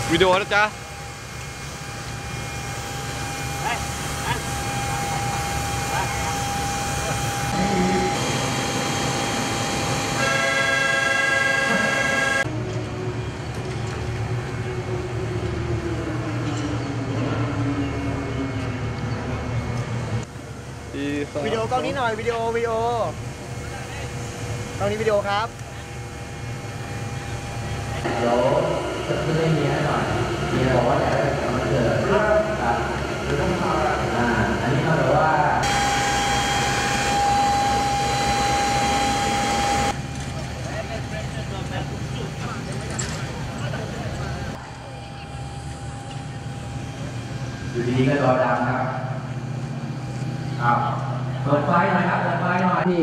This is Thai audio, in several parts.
วิดีโอนะจ๊ะวิดีโอกล้องนี้หน่อยวิดีโอกล้องนี้วิดีโอครับเดี๋ยวจะขึ้นให้เมียหน่อยเมียบอกว่าอยากได้ของมันเกิดครับหรือต้องทำอันนี้เขาบอกว่าอยู่ดีๆก็จอดำครับเปิดไฟหน่อยครับเปิดไฟหน่อยที่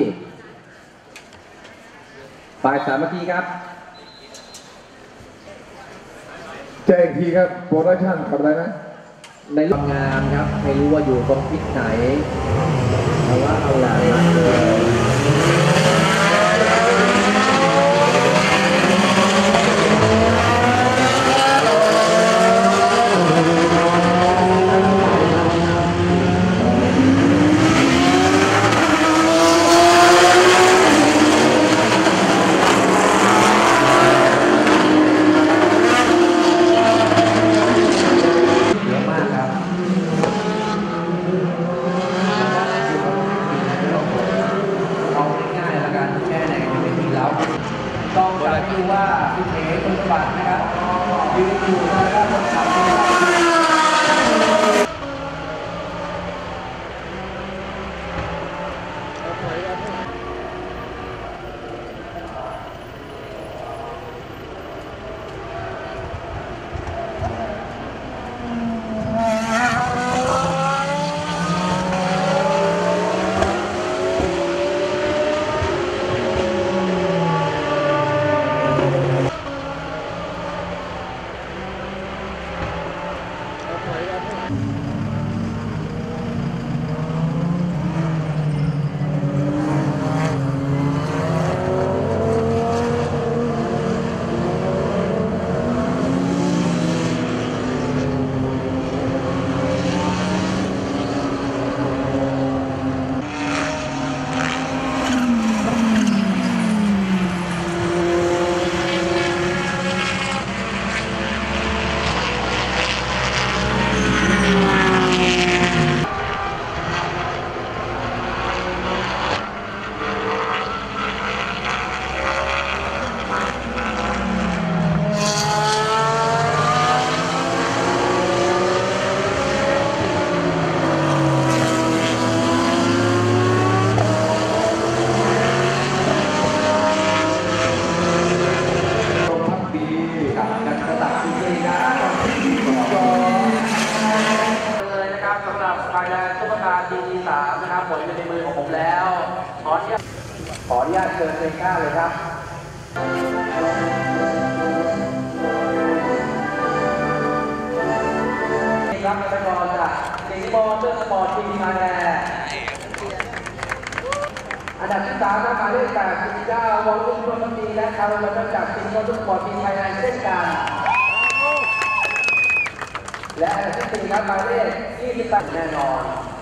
ฝ่ายสามัคคีครับแจ้งทีครับโปรดักชั่นกับอะไรนะในทำงานครับไม่รู้ว่าอยู่ตรงทิศไหนแต่ว่าเอาหลานมาเลยต้องจับดูว่าพี่เอ๋คุณสมบัตินะครับยืนอยู่นะครับคนขับ3นะครับผลอยู่ในมือของผมแล้วขออนุญาตเชิญเพลงก้าเลยครับนี่ครับไปก่อนจากสิงห์บอลเตอร์สปอร์ตทีมมาแลอันดับที่3ครับหมายเลข89วอลลุ่มรุ่นมีและคาร์ลมาจากสิงห์บอลเตอร์สปอร์ตทีมไทยแลนด์เช่นกันและอันดับที่4ครับหมายเลข28แน่นอน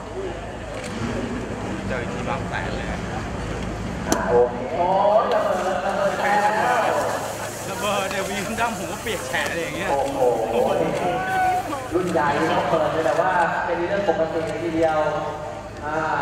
เจอที่บางแสนเลยโอเคโอ้ระเบิดแฉะแล้วระเบิดเนี่ยวิ่งดั้มผมก็เปียกแฉะอะไรอย่างเงี้ยโอ้โหรุ่นใหญ่ต้องเปิดเลยแต่ว่าเป็นเรื่องปกติทีเดียว